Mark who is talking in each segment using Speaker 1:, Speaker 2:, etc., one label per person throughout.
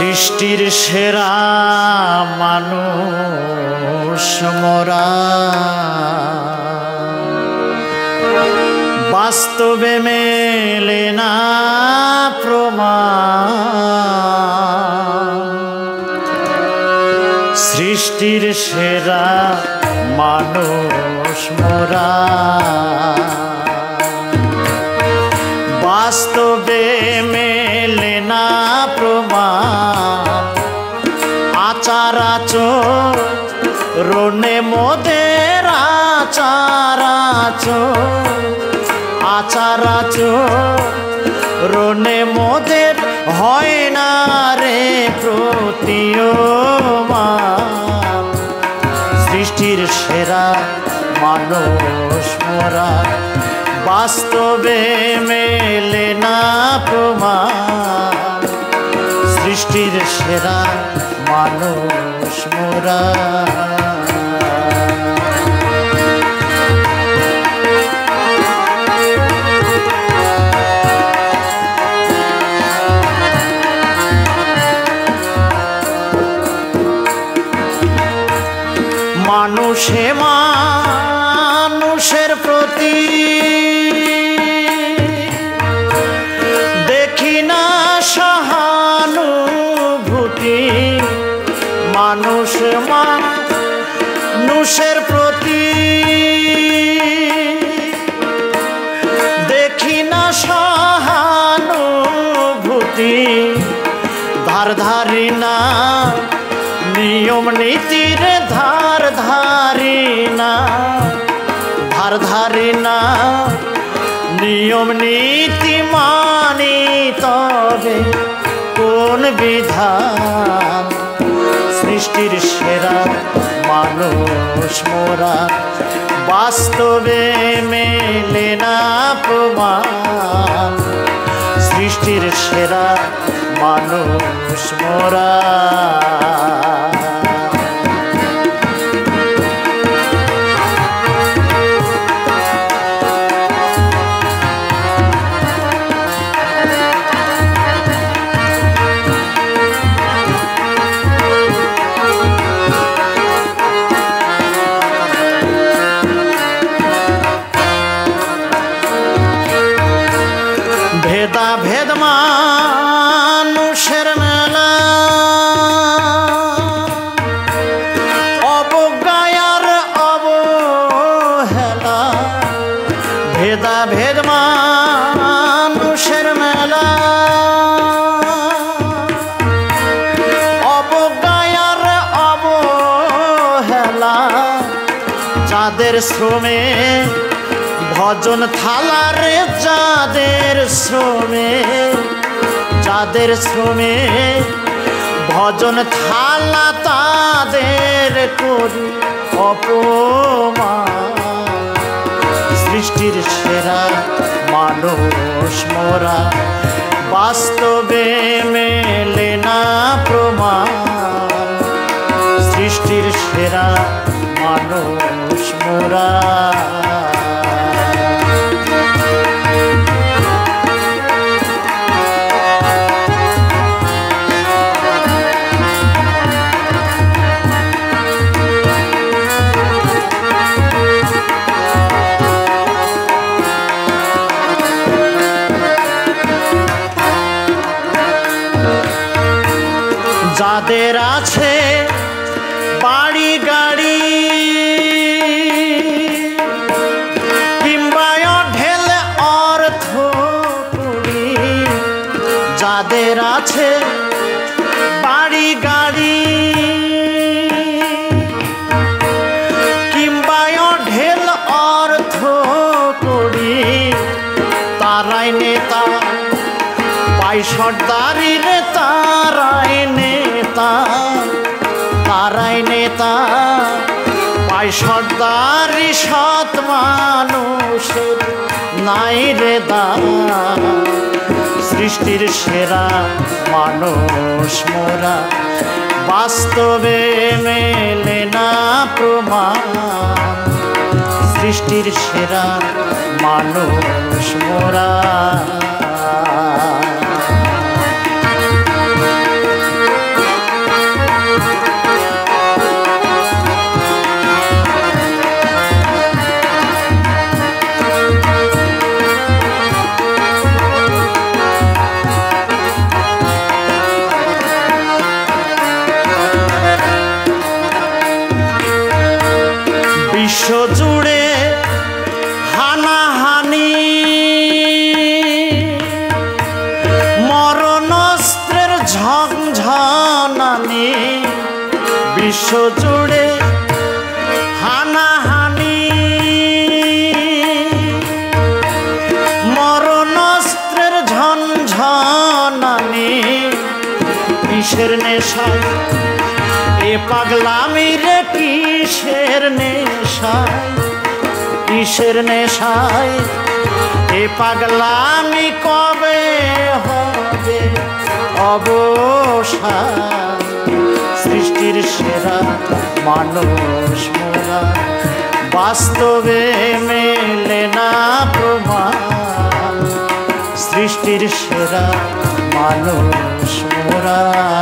Speaker 1: সৃষ্টির সেরা মানুষ মোরা, বাস্তবে মেলে না প্রমাণ। সৃষ্টির সেরা মানুষ মোরা, বাস্তবে মেলে না প্রমাণ। আচার আচরণে মোদের আচার আচরণে মোদের হয় না রে প্রতীয়মান। সৃষ্টির সেরা মানুষ মোরা, বাস্তবে মেলে না প্রমাণ। সৃষ্টির সেরা মানুষ মোরা। মানুষে মানুষের প্রতি দেখি না সহানুভূতি। মানুষ মানুষের প্রতি দেখি না সহানুভূতি। ধার ধারি না নিয়ম নীতির ধার ধারি না নিয়ম নীতি মানি তবে কোন বিধান। সৃষ্টির সেরা মানুষ মোরা, বাস্তবে মেলে না প্রমাণ। সৃষ্টির সেরা মানুষ মোরা। ভেদা ভেদ মানুষের মেলা, অবজ্ঞার অবহেলা। ভেদা ভেদ মানুষের মেলা, অবজ্ঞার অবহেলা। যাদের শ্রমে ভজন থালারে, যাদের শ্রমে ভজন থালা, তাদের করি অপমান। সৃষ্টির সেরা মানুষ মোরা, বাস্তবে মেলে না প্রমাণ। সৃষ্টির সেরা মানুষ মোরা। যাদের আছে বাড়ি গাড়ি কিংবা ঢেল অর্থ কুড়ি। যাদের আছে বাড়ি গাড়ি কিংবা ঢেল অর্থ কুড়ি, তারাই নেতা পাই সর্দারির, তারাই নেতা পাই সর্দারি। সৎ মানুষের নাই রে দাম। সৃষ্টির সেরা মানুষ মোরা, বাস্তবে মেলে না প্রমাণ। সৃষ্টির সেরা মানুষ মোরা। বিশ্ব জুড়ে হানাহানি মরণাস্ত্রের ঝনঝনানি কিসের নেশায় এ পাগলামি রে কিসের নেশায় কিসের নেশায় এ পাগলামি কবে হবে অবসান সৃষ্টির সেরা মানুষ মোরা বাস্তবে মেলে না প্রমাণ সৃষ্টির সেরা মানুষ মোরা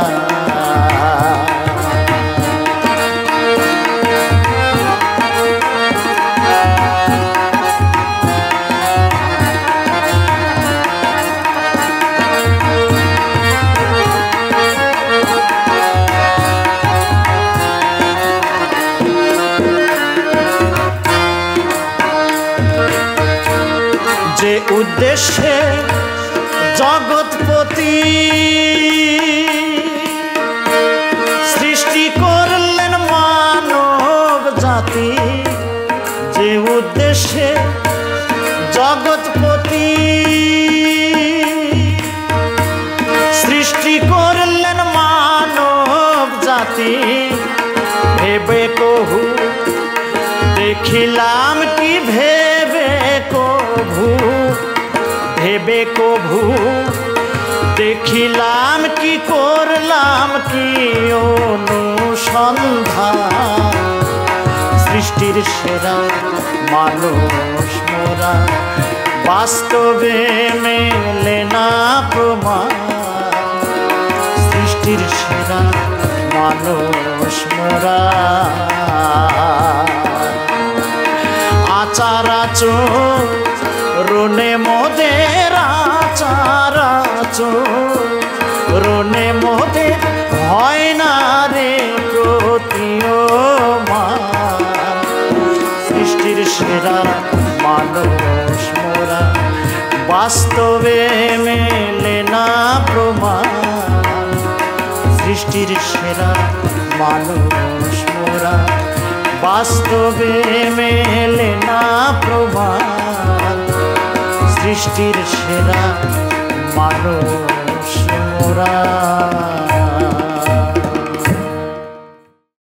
Speaker 1: যে উদ্দেশ্যে জগৎপতি সৃষ্টি করলেন মানব জাতি যে উদ্দেশ্যে জগৎপতি সৃষ্টি করলেন মানব জাতি ভেবে কহু দেখিলাম কি ভেবে কভু দেখিলাম কি করলাম কি অনুসন্ধান সৃষ্টির সেরা মানুষ মোরা বাস্তবে মেলে না প্রমাণ সৃষ্টির সেরা মানুষ মোরা আচার রোনে মোদের আচার রোনে মোদের হয় না রে প্রতীয়মান সৃষ্টির সেরা মানুষ মোরা বাস্তবে মেলে না প্রমাণ সৃষ্টির সেরা মানুষ মোরা বাস্তবে মেলে না প্রমাণ সৃষ্টির সেরা মানুষ মোরা।